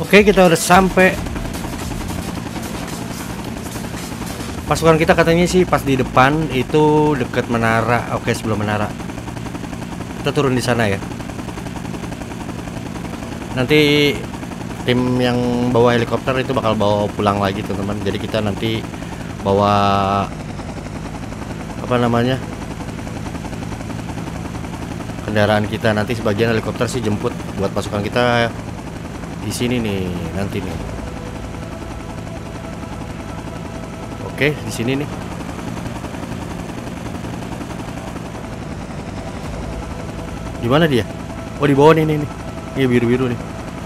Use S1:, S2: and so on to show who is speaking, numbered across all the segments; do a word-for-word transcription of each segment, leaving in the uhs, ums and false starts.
S1: Oke, kita udah sampai. Pasukan kita katanya sih pas di depan itu deket menara. Oke, sebelum menara. Kita turun di sana ya. Nanti tim yang bawa helikopter itu bakal bawa pulang lagi teman-teman. Jadi kita nanti bawa apa namanya? Kendaraan kita, nanti sebagian helikopter sih jemput buat pasukan kita di sini nih nanti nih. Oke, di sini nih. Di mana dia? Oh, di bawah nih nih nih. Iya, biru-biru nih.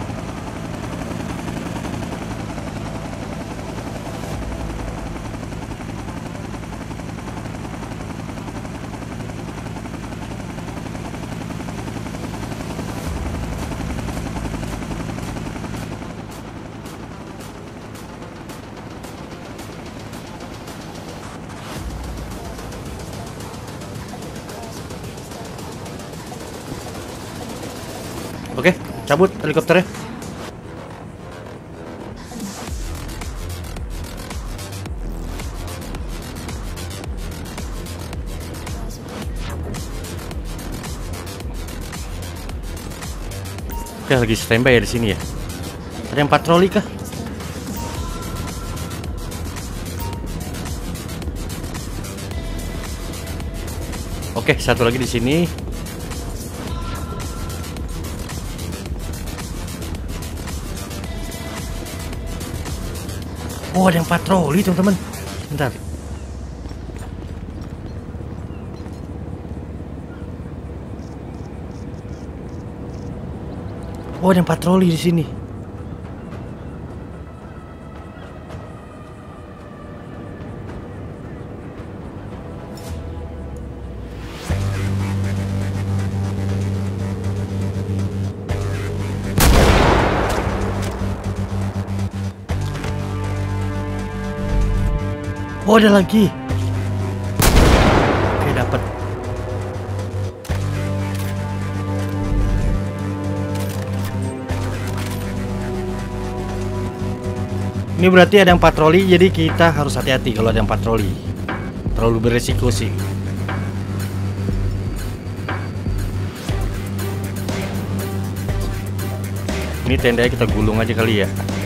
S1: Oke, cabut helikopternya. Oke, lagi standby ya di sini ya. Ada yang patroli kah? Oke, satu lagi di sini. Oh, ada yang patroli teman-teman. Bentar. Oh, ada yang patroli di sini. Oh, ada lagi. Oke, dapat. Ini berarti ada yang patroli, jadi kita harus hati-hati kalau ada yang patroli. Terlalu beresiko sih. Ini tendanya kita gulung aja kali ya.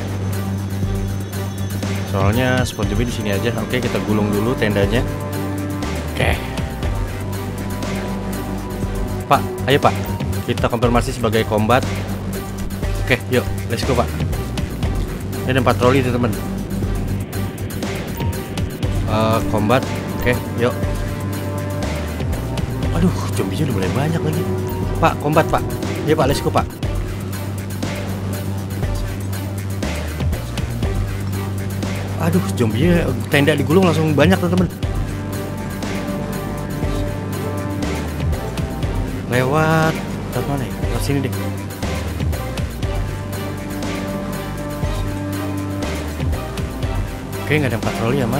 S1: Soalnya spawn zombie di sini aja. Oke, kita gulung dulu tendanya. Oke. Pak, ayo Pak. Kita konfirmasi sebagai combat. Oke, yuk, let's go Pak. Ini ada patroli teman-teman. Uh, combat. Oke, yuk. Aduh, zombinya udah mulai banyak lagi. Pak, combat Pak. Ya Pak, let's go Pak. Aduh, zombinya tenda digulung langsung banyak teman-teman. Lewat ke mana ya? Ke sini deh. Oke, nggak ada yang patroli aman.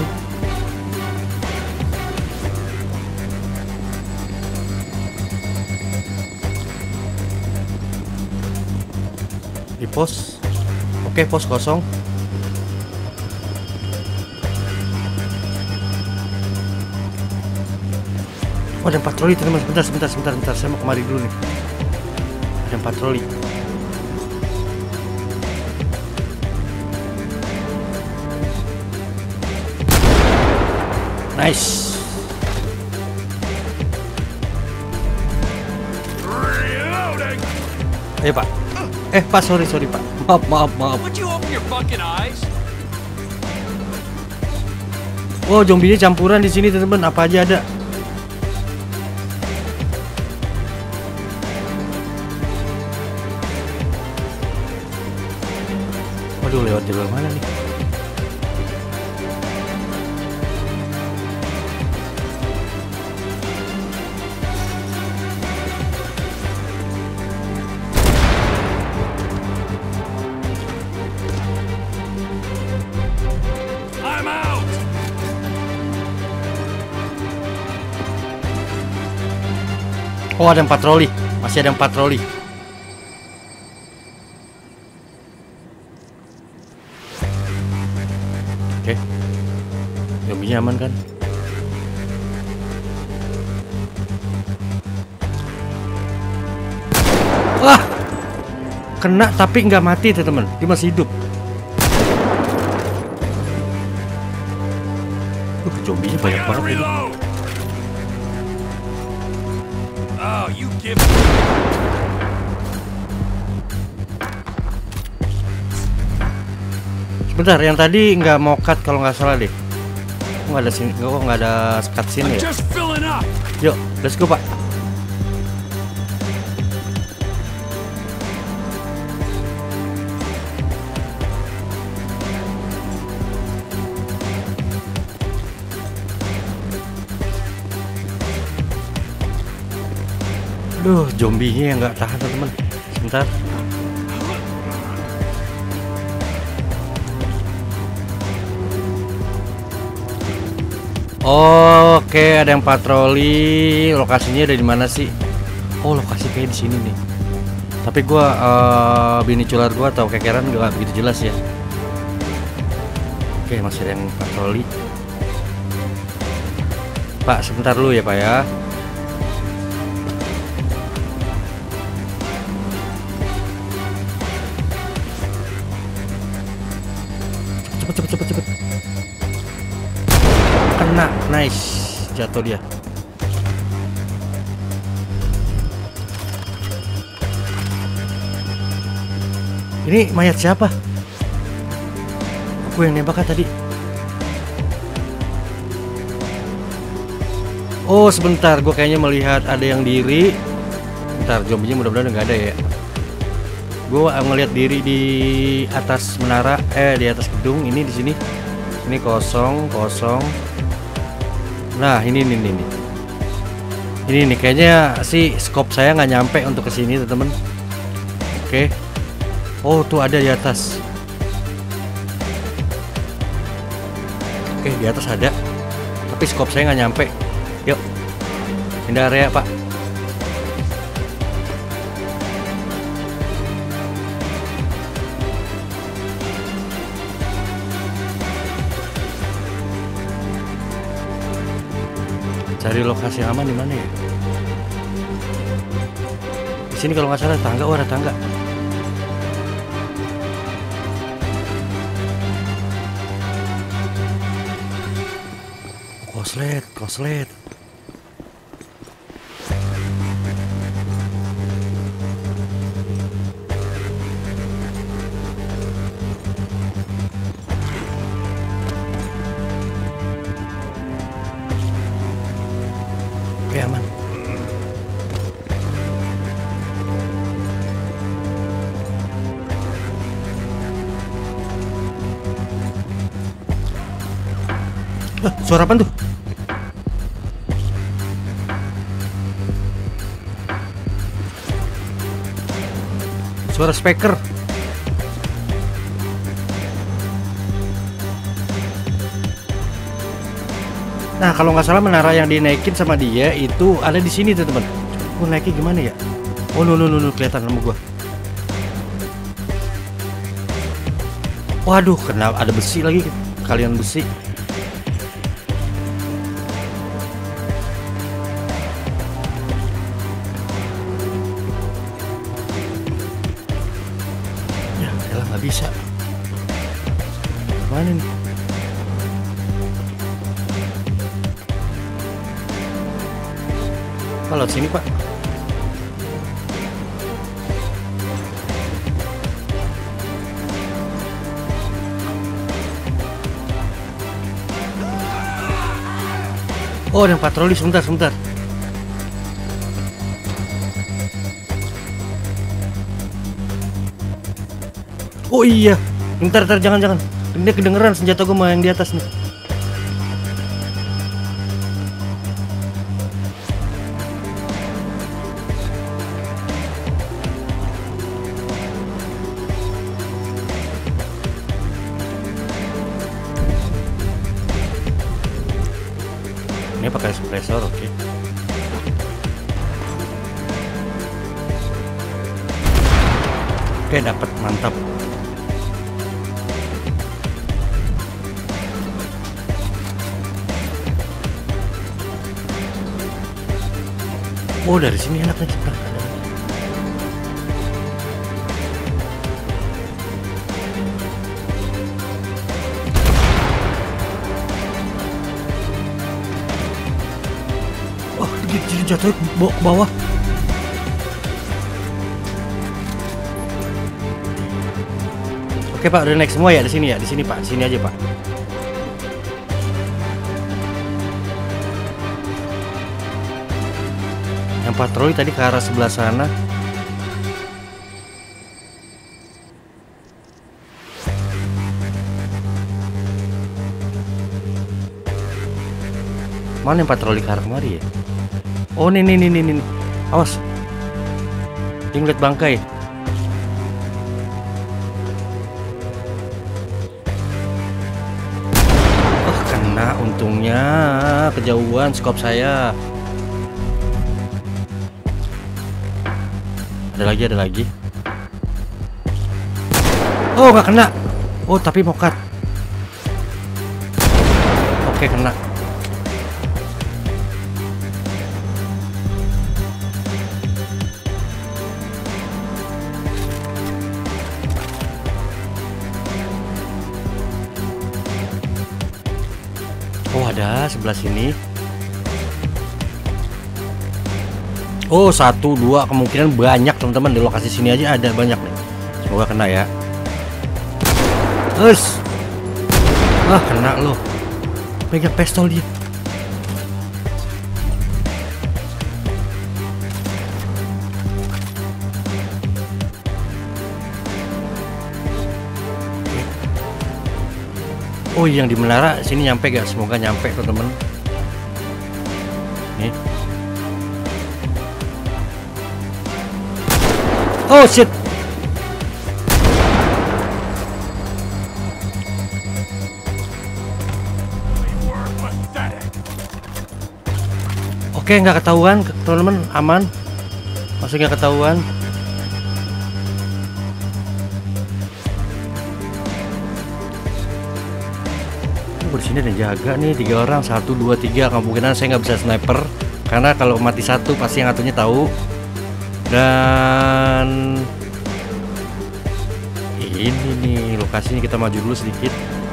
S1: Di pos. Oke, pos kosong. Oh, ada yang patroli teman-teman. Sebentar, sebentar, sebentar, sebentar. Saya mau kemari dulu nih. Ada yang patroli. Nice. Eh Pak. Eh Pak, sorry sorry Pak. Maaf maaf maaf. Oh, zombinya campuran di sini teman-teman. Apa aja ada. Waduh, lewat jalur mana nih? I'm out. Oh, ada yang patroli. Masih ada yang patroli. Zombinya aman kan? Wah, kena tapi nggak mati teman-teman, dia masih hidup. Uh, zombinya banyak banget ini.
S2: Oh, you give.
S1: Sebentar, yang tadi nggak mau cut kalau nggak salah deh. Nggak ada sini, nggak nggak ada cut sini ya. Yuk, let's go Pak. Aduh, zombinya yang nggak tahan teman-teman. Sebentar. Oke, ada yang patroli. Lokasinya ada di mana sih? Oh, lokasi kayak di sini nih. Tapi gua uh, bini cular gua atau kekeran nggak begitu jelas ya. Oke, masih ada yang patroli. Pak, sebentar dulu ya Pak ya. Cepet cepet cepet cepet. Kena, nice, jatuh dia. Ini mayat siapa? Aku yang nembak tadi. Oh sebentar, gue kayaknya melihat ada yang diri. Bentar, zombinya mudah-mudahan nggak ada ya. Gue ngelihat diri di atas menara, eh di atas gedung ini di sini. Ini kosong, kosong. Nah ini nih ini, ini ini nih kayaknya sih scope saya nggak nyampe untuk kesini teman-teman. Oke, oh tuh ada di atas. Oke di atas ada, tapi scope saya nggak nyampe. Yuk, pindah area Pak. Cari lokasi aman di mana ya? Di sini kalau nggak salah tangga, oh ada tangga. Koslet, koslet. Oke aman. Ah, suara apa tuh? Suara speaker. Nah kalau nggak salah menara yang dinaikin sama dia itu ada di sini teman-teman. Gue naiknya gimana ya? Oh no no no, no. Kelihatan sama gue. Waduh, kenapa ada besi lagi? Kalian besi. Ya, elah nggak bisa. Mana nih? Kalau sini Pak. Oh, ada yang patroli, sebentar, sebentar. Oh iya, bentar, bentar, jangan, jangan. Ini kedengeran senjata gue yang di atas nih. Ini pakai suppressor, oke. Okay. Oke, dapat, mantap. Oh, dari sini enaknya cepat. Oh, jadi jatuh ke bawah. Oke Pak, udah naik semua ya di sini ya, di sini Pak, di sini aja Pak. Yang patroli tadi ke arah sebelah sana. Mana yang patroli ke arah kemari ya? Oh, nih nih nih nih nih. Awas. Dia ngeliat bangkai. Oh, kena untungnya. Kejauhan skop saya. Ada lagi, ada lagi. Oh, nggak kena. Oh, tapi mokat. Oke, kena. Oh, ada sebelah sini. Oh, satu dua kemungkinan banyak teman-teman, di lokasi sini aja ada banyak nih. Semoga kena ya. Us. Ah, kena loh. Pegang pistol dia. Oh, yang di menara sini nyampe gak? Semoga nyampe teman-teman. Nih. Oh shit. Oke, nggak ketahuan teman-teman, aman. Masih nggak ketahuan. Oh, di sini ada jaga nih, tiga orang, satu, dua, tiga. Kemungkinan saya nggak bisa sniper karena kalau mati satu pasti yang satunya tahu. Dan ini nih lokasinya, kita maju dulu sedikit.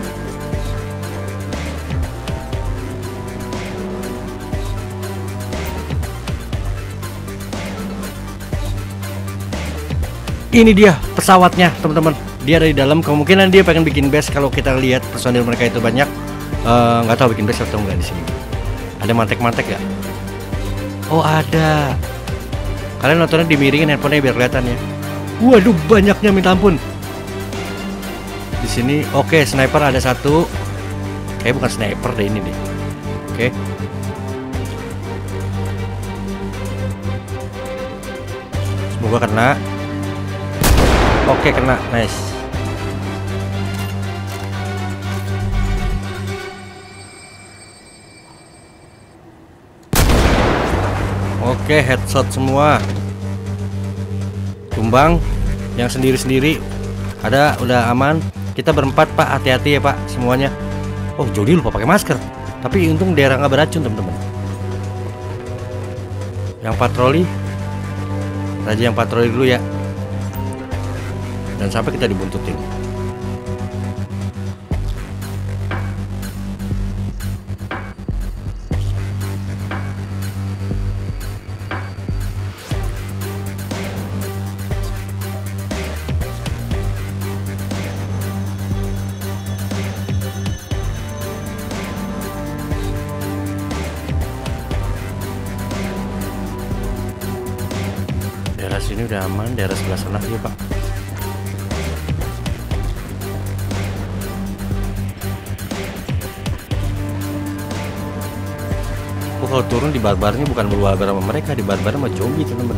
S1: Ini dia pesawatnya teman-teman, dia ada di dalam. Kemungkinan dia pengen bikin base kalau kita lihat personil mereka itu banyak. Nggak uh, tahu bikin base atau enggak di sini. Ada mantek-mantek ya? Oh, ada. Kalian nontonnya dimiringin handphonenya biar kelihatan ya. Waduh, banyaknya minta ampun. Di sini, oke, sniper ada satu. Kayak bukan sniper deh ini deh. Oke. Semoga kena. Oke, kena, nice. Oke, headshot semua. Tumbang. Yang sendiri-sendiri ada, udah aman. Kita berempat Pak, hati-hati ya Pak semuanya. Oh, Jody lupa pakai masker. Tapi untung daerah nggak beracun teman-teman. Yang patroli, Raja yang patroli dulu ya. Dan sampai kita dibuntutin. Daerah sini udah aman, daerah sebelah sana aja Pak. Oh, kalau turun di barbarnya bukan berbarbar sama mereka, di barbar sama zombie teman-teman.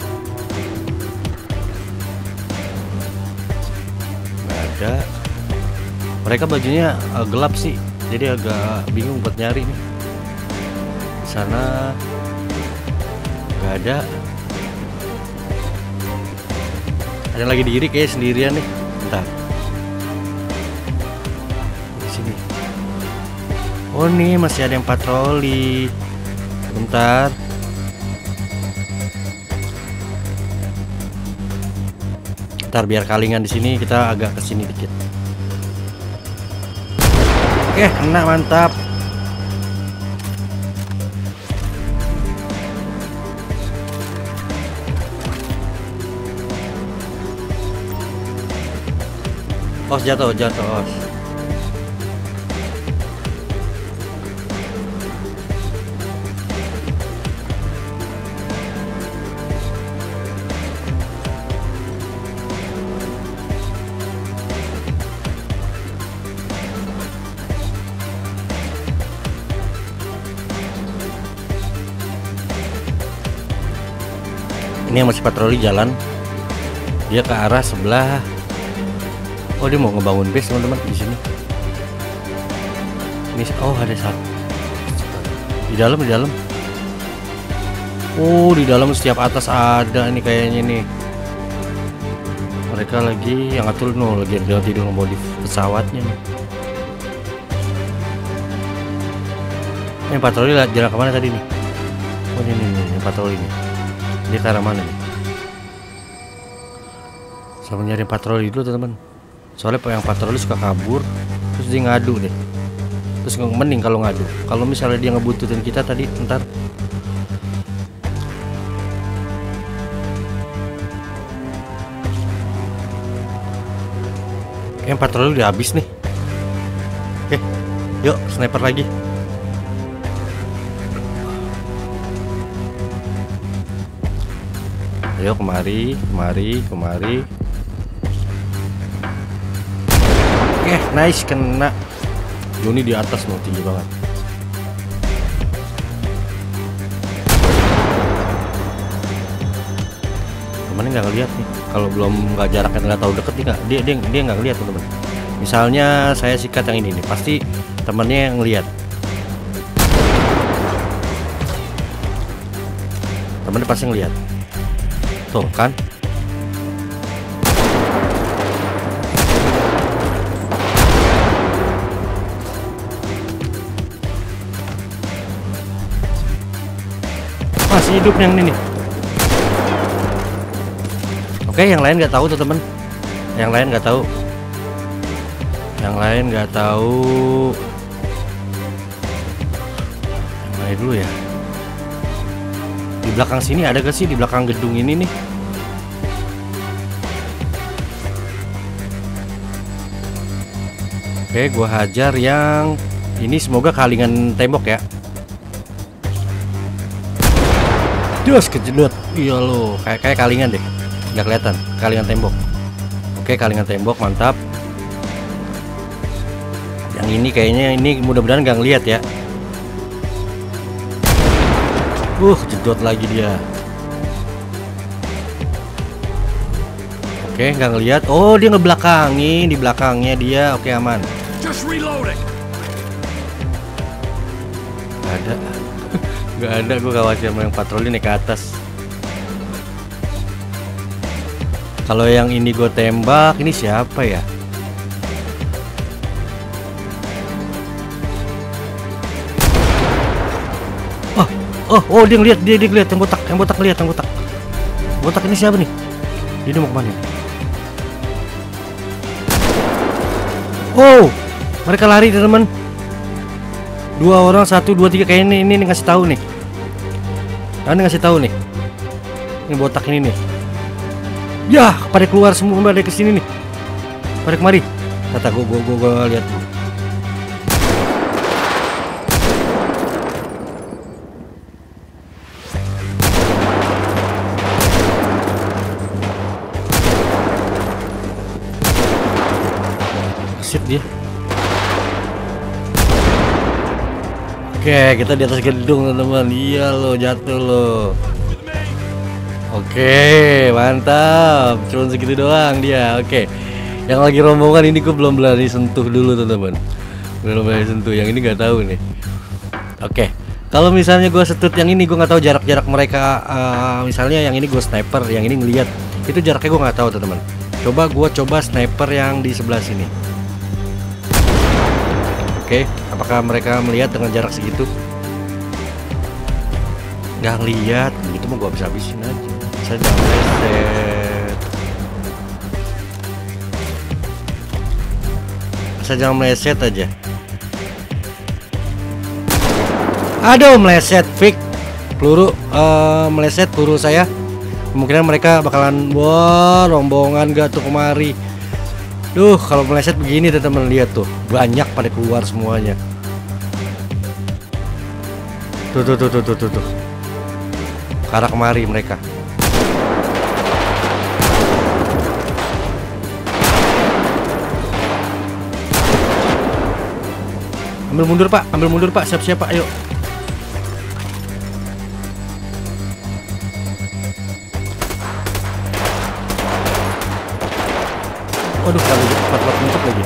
S1: Nggak ada. Mereka bajunya uh, gelap sih, jadi agak bingung buat nyari nih. Di sana nggak ada. Ada lagi diri kayak sendirian nih. Bentar. Di sini. Oh nih masih ada yang patroli. Bentar. Ntar biar kalingan di sini kita agak ke sini dikit. Oke, kena, mantap. Os jatuh, jatuh, os. Ini yang masih patroli jalan, dia ke arah sebelah. Oh, dia mau ngebangun base teman-teman di sini. Ini oh ada satu di dalam di dalam. Oh, di dalam setiap atas ada ini kayaknya nih. Mereka lagi yang atur no lagi dia tidur ngemodif pesawatnya nih. Ini patroli jalan kemana tadi nih? Oh ini nih, nih patroli nih. Dia ke arah mana nih? Sama nyari patroli dulu teman-teman. Soalnya yang patroli suka kabur, terus dia ngadu deh. Terus mending kalau ngadu. Kalau misalnya dia ngebuntutin kita tadi, ntar. Yang patroli udah habis nih. Oke, yuk sniper lagi. Ayo kemari, kemari, kemari. Oke, nice, kena. Joni di atas mau tinggi banget. Temennya nggak ngeliat nih. Kalau belum nggak jaraknya nggak tahu deket nih nggak. Dia dia dia nggak ngeliat teman-teman. Misalnya saya sikat yang ini nih, pasti temennya yang ngeliat. Temennya pasti ngeliat. Tuh kan. Masih hidup yang ini nih. Oke, yang lain nggak tahu tuh temen. Yang lain nggak tahu. Yang lain nggak tahu. Yang lain dulu ya. Di belakang sini ada gak sih, di belakang gedung ini nih? Oke, gua hajar yang ini, semoga kalingan tembok ya. Dos kejedot. Iya lo, kayak kayak kalingan deh. Nggak kelihatan, kalingan tembok. Oke, kalingan tembok, mantap. Yang ini kayaknya ini mudah-mudahan nggak ngeliat ya. Uh, jedot lagi dia. Oke, nggak ngelihat. Oh, dia ngebelakangin, di belakangnya dia. Oke, aman.
S2: Just reloading.
S1: Gak ada. Gak ada, gue khawatir sama yang patroli naik ke atas. Kalau yang ini gue tembak, ini siapa ya? Oh, oh dia ngeliat, dia dia ngeliat yang botak, yang botak ngeliat, yang botak. Botak ini siapa nih? Dia mau kemana? Oh, mereka lari teman. Dua orang, satu, dua, tiga, kayak ini, ini, ini ngasih tahu nih. Nah, ini ngasih tahu nih. Ini botak ini nih. Ya, pada keluar semua, pada ke sini nih. Pada kemari. Kata gua, gua, gua, gua lihat dulu. Dia. Oke, kita di atas gedung teman-teman. Iya lo, jatuh lo. Oke, mantap. Cuma segitu doang dia. Oke, yang lagi rombongan ini gue belum berani sentuh dulu teman-teman. Belum berani sentuh. Yang ini nggak tahu nih. Oke, kalau misalnya gue setut yang ini, gue nggak tahu jarak-jarak mereka. Uh, misalnya yang ini gue sniper, yang ini ngeliat. Itu jaraknya gue nggak tahu teman-teman. Coba gue coba sniper yang di sebelah sini. Oke, apakah mereka melihat dengan jarak segitu? Nggak ngeliat, gitu mah gua bisa habisin aja. Saya jangan reset. asal jangan meleset aja. Aduh, meleset fix. Peluru uh, meleset peluru saya. Kemungkinan mereka bakalan wah rombongan gak tuh kemari. Duh, kalau meleset begini teman-teman, lihat tuh, banyak pada keluar semuanya. Tuh tuh tuh tuh tuh tuh, tuh. Ke arah kemari mereka. Ambil mundur Pak, ambil mundur Pak, siap-siap Pak, ayo. Waduh, kalau cepat-cepat muncul lagi.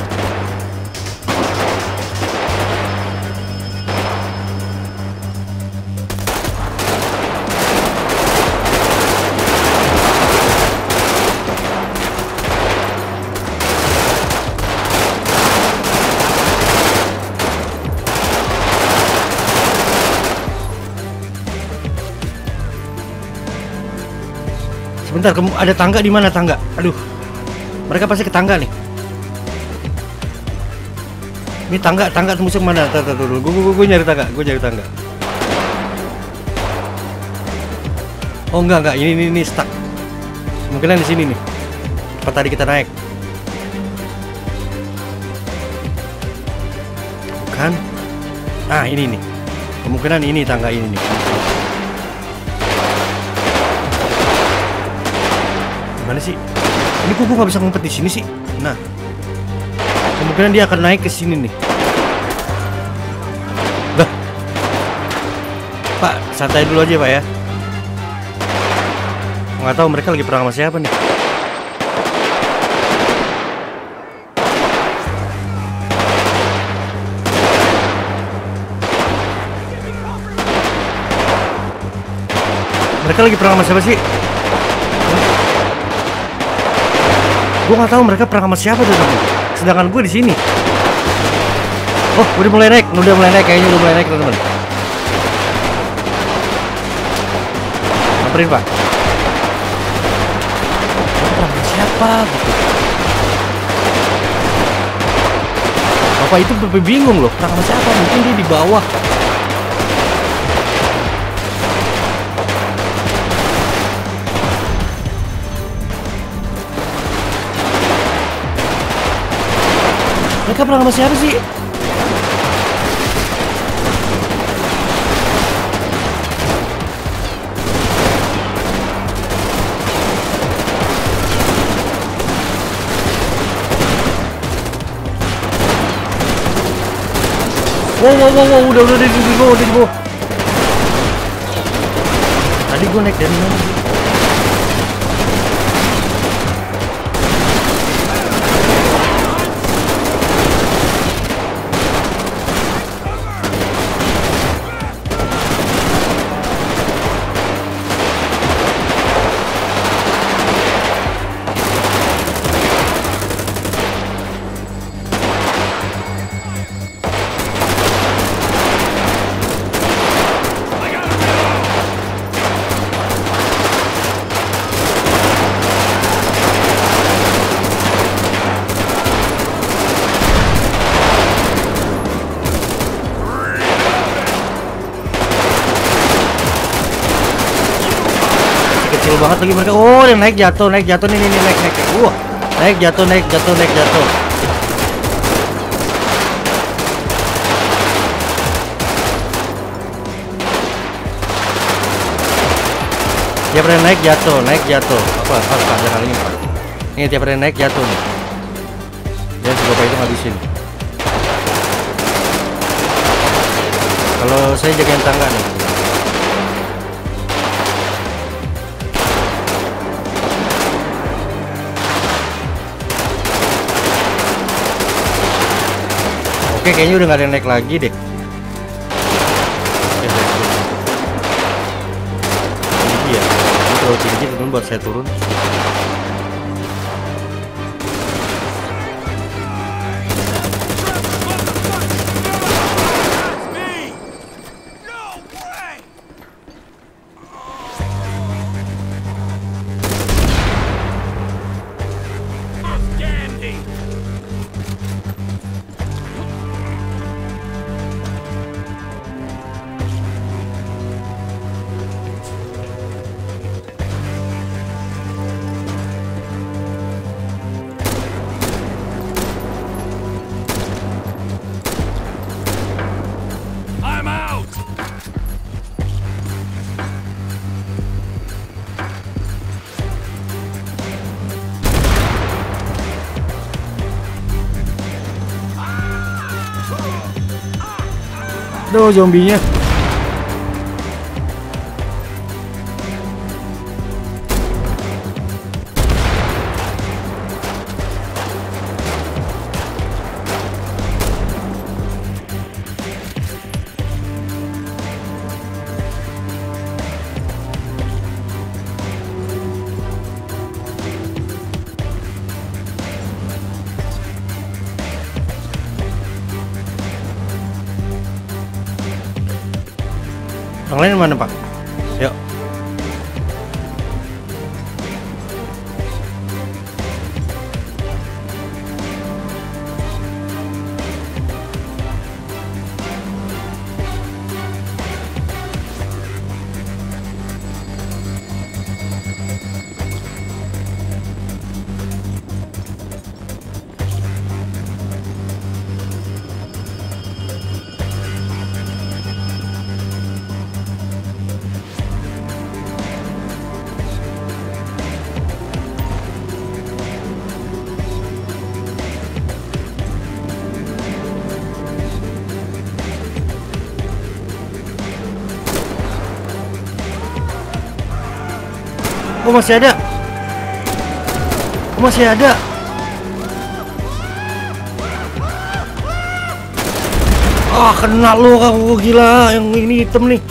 S1: Sebentar, ada tangga di mana tangga? Aduh, mereka pasti ke tangga nih. Ini tangga, tangga tembus ke mana? Tunggu dulu, gue, gue, gue nyari tangga, gue nyari tangga. Oh enggak enggak, ini ini, ini stuck. Mungkin di sini nih. Tempat tadi kita naik. Bukan? Ah ini nih. Kemungkinan ini tangga ini nih. Mana sih? Ini kok gue nggak bisa ngumpet di sini sih? Nah, kemungkinan dia akan naik ke sini nih. Bah, Pak, santai dulu aja Pak ya. Nggak tahu mereka lagi perang sama siapa nih. Mereka lagi perang sama siapa sih? Gue nggak tahu mereka perang sama siapa tuh teman. Sedangkan gue di sini. Oh, udah mulai naik, udah mulai naik kayaknya udah mulai naik teman-teman. Samperin Pak. Perang sama siapa gitu? Bapak itu bingung loh, perang sama siapa? Mungkin dia di bawah. Mereka perang sama siapa sih? Wow, wow, wow, wow, udah, udah, di bawah, udah di bawah. Tadi gue naik dari mana? Kecil banget lagi mereka. Oh, yang naik jatuh, naik jatuh nih, nih, nih naik, naik. Wah, naik jatuh, naik jatuh, naik jatuh. Dia pernah naik jatuh, naik jatuh. Apa? Apa? Ada kali ini Pak. Ini tiap pernah naik jatuh nih. Dan si bapak itu ngabisin. Kalau saya jagain tangga nih. Oke, kayaknya udah nggak ada yang naik lagi deh. Tinggi ya, ini terlalu tinggi teman buat saya turun. Aduh, zombinya. Yang lain mana, Pak? Yuk. Oh, masih ada. Oh, masih ada. Ah, kena lu, aku gila. Yang ini hitam nih.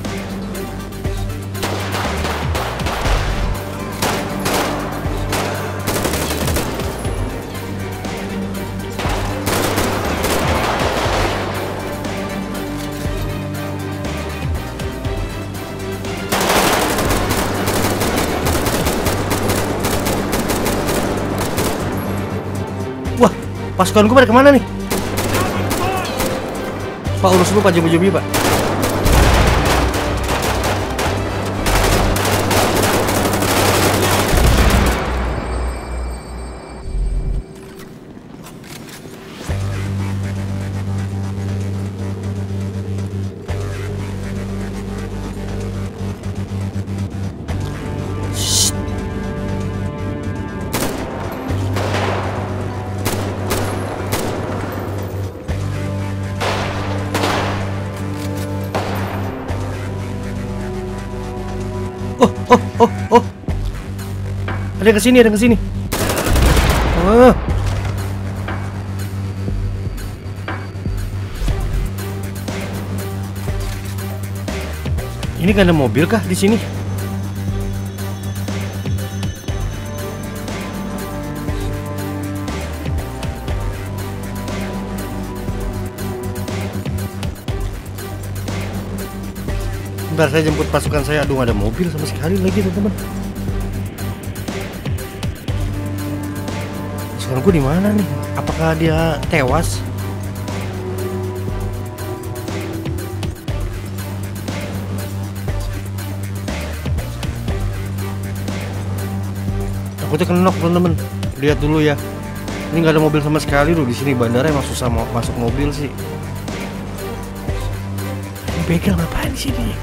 S1: Wah, pasukan gue pada kemana nih? Pak, urus dulu Pak zombie-zombie, Pak. Oh, oh, oh, oh. Ada yang kesini, ada yang kesini. Oh. Ini kan ada mobil kah di sini? Bentar, saya jemput pasukan saya. Aduh, ada mobil sama sekali lagi, teman-teman. Pasukanku di mana nih? Apakah dia tewas? Takutnya kenok, teman-teman. Lihat dulu ya. Ini nggak ada mobil sama sekali loh di sini. Bandara emang susah mau masuk mobil sih. Ini begal ngapain di sini?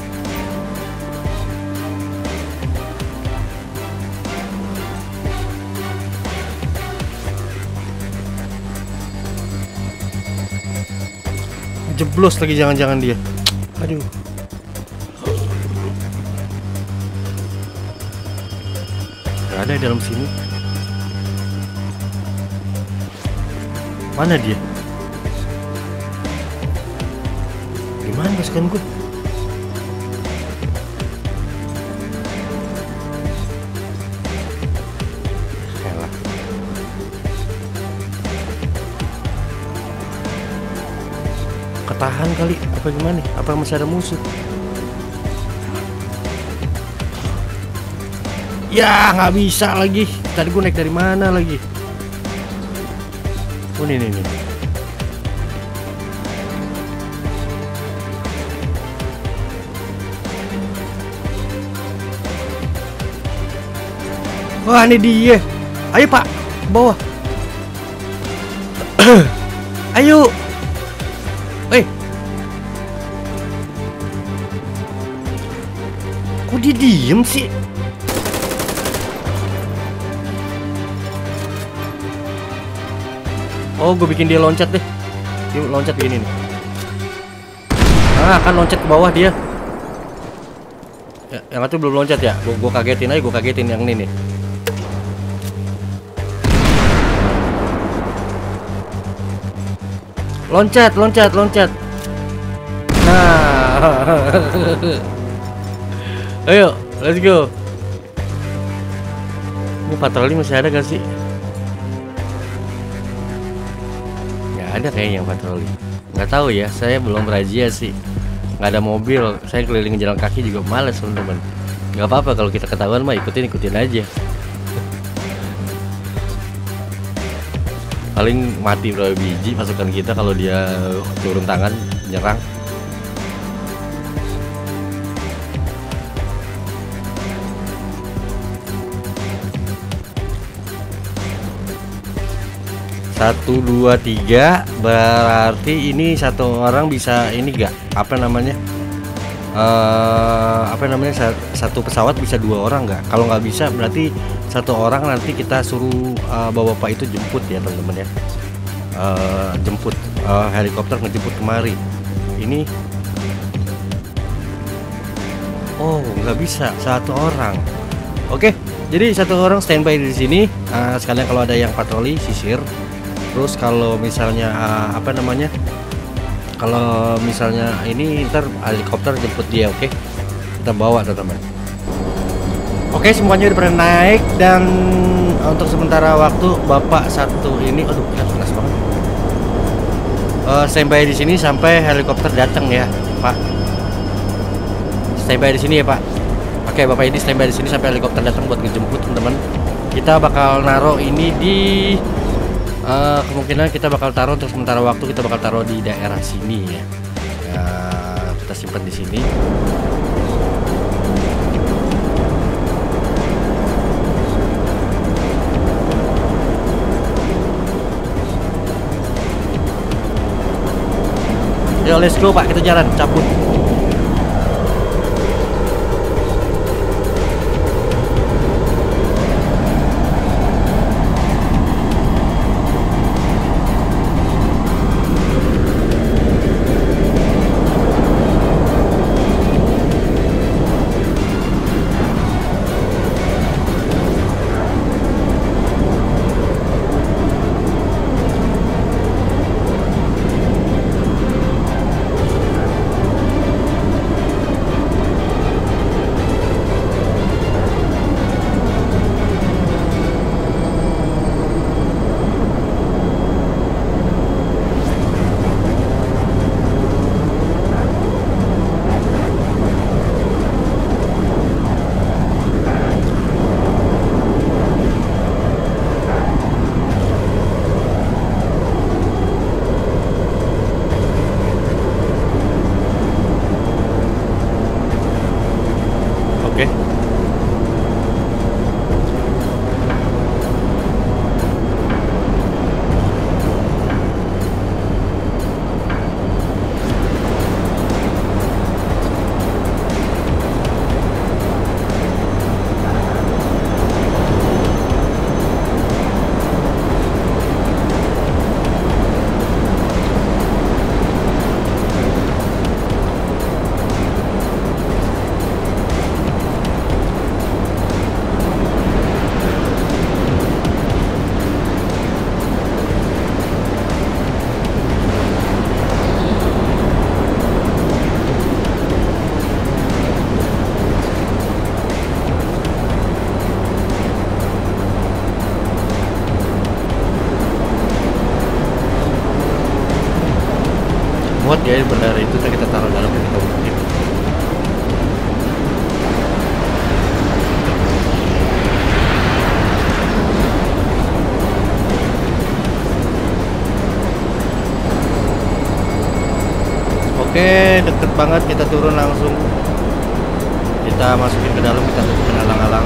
S1: Jeblos lagi, jangan-jangan dia. Aduh. Gak ada di dalam sini. Mana dia? Gimana pasukan gue? Elah. Ketahan kali, apa gimana? Apa masih ada musuh? Ya, nggak bisa lagi. Tadi gue naik dari mana lagi? Oh, ini nih, nih. Wah, ini dia. Ayo Pak, ke bawah. Ayo. Eh, kok dia diem sih? Oh, gue bikin dia loncat deh. Dia loncat begini nih. Ah, kan loncat ke bawah dia. Ya, yang itu belum loncat ya? Gua, gua kagetin aja, gua kagetin yang ini nih. Loncat, loncat, loncat. Nah. Ayo, let's go. Ini patroli masih ada gak sih? Nggak ada kayaknya yang patroli. Nggak tahu ya, saya belum razia sih. Nggak ada mobil, saya keliling jalan kaki juga males teman-teman. Nggak apa-apa kalau kita ketahuan mah ikutin ikutin aja. Paling mati berapa biji pasukan kita kalau dia turun tangan nyerang. Satu dua tiga berarti ini satu orang bisa ini gak apa namanya uh, apa namanya satu pesawat bisa dua orang nggak? Kalau nggak bisa berarti satu orang nanti kita suruh uh, bapak-bapak itu jemput ya teman-teman ya, uh, jemput uh, helikopter ngejemput kemari. Ini oh nggak bisa satu orang. Oke, jadi satu orang standby di sini. Uh, sekalian kalau ada yang patroli sisir. Terus kalau misalnya uh, apa namanya kalau misalnya ini ntar helikopter jemput dia. Oke, kita bawa teman-teman. Oke, semuanya udah pernah naik dan untuk sementara waktu bapak satu ini, aduh panas banget. Uh, standby di sini sampai helikopter datang ya, Pak. Standby di sini ya, Pak. Oke, bapak ini standby di sini sampai helikopter datang buat ngejemput teman-teman. Kita bakal naruh ini di uh, kemungkinan kita bakal taruh untuk sementara waktu kita bakal taruh di daerah sini ya. Ya kita simpan di sini. Yo, let's go Pak, kita jalan, cabut. Muat ya benar itu kita taruh dalam kita mungkin. Oke, deket banget, kita turun langsung. Kita masukin ke dalam, kita tutupin alang-alang.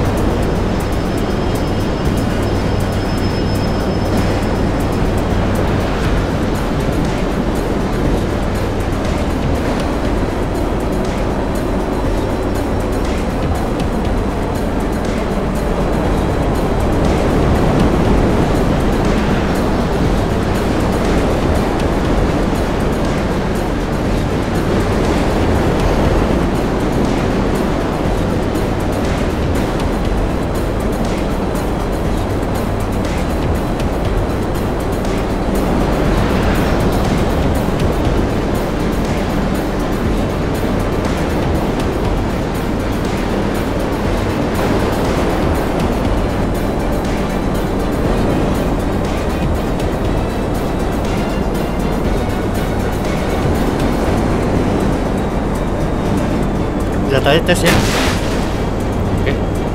S1: Senjatanya tes ya. Oke.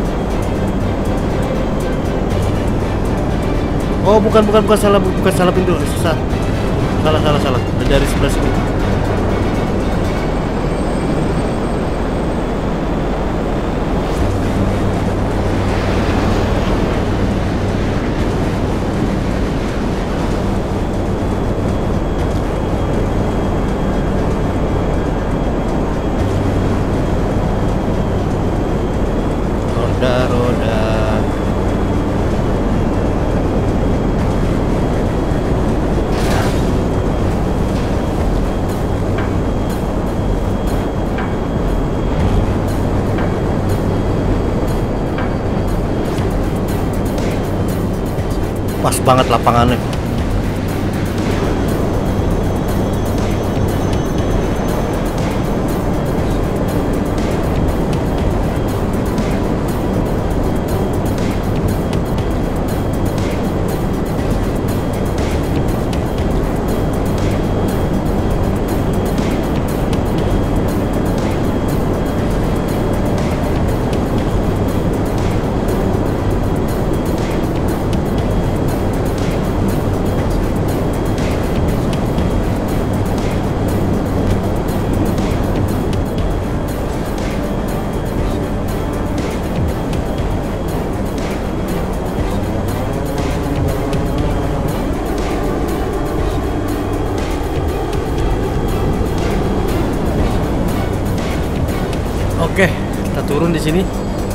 S1: Oh bukan bukan bukan salah bukan salah pintu. Salah salah salah salah. Dari sebelah sini. Roda-roda. Pas banget lapangannya. Oke, kita turun di sini.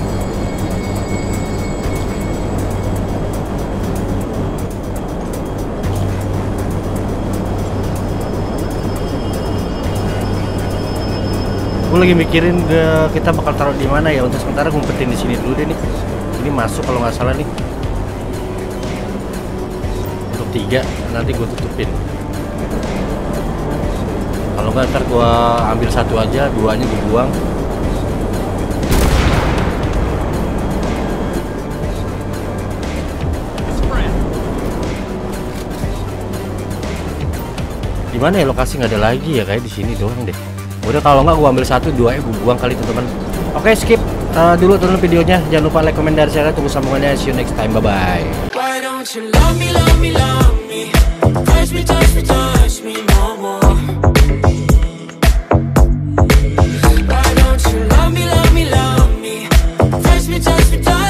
S1: Gue lagi mikirin ke kita bakal taruh di mana ya. Untuk sementara ngumpetin di sini dulu deh nih. Ini masuk kalau nggak salah nih. Untuk tiga, nanti gue tutupin. Kalau nggak ntar gue ambil satu aja, duanya gue buang. Di mana ya lokasi, nggak ada lagi ya, kayak di sini doang deh. Udah kalau nggak gua ambil satu, dua ya gua buang kali teman-teman. Oke, skip uh, dulu turun videonya. Jangan lupa like, komen, dan share. Tunggu sambungannya. See you next time. Bye bye. Why don't you love me, love me, love me? Touch me, touch me, touch me no more. Why don't you love me, love me, love me? Touch me, touch me, touch me.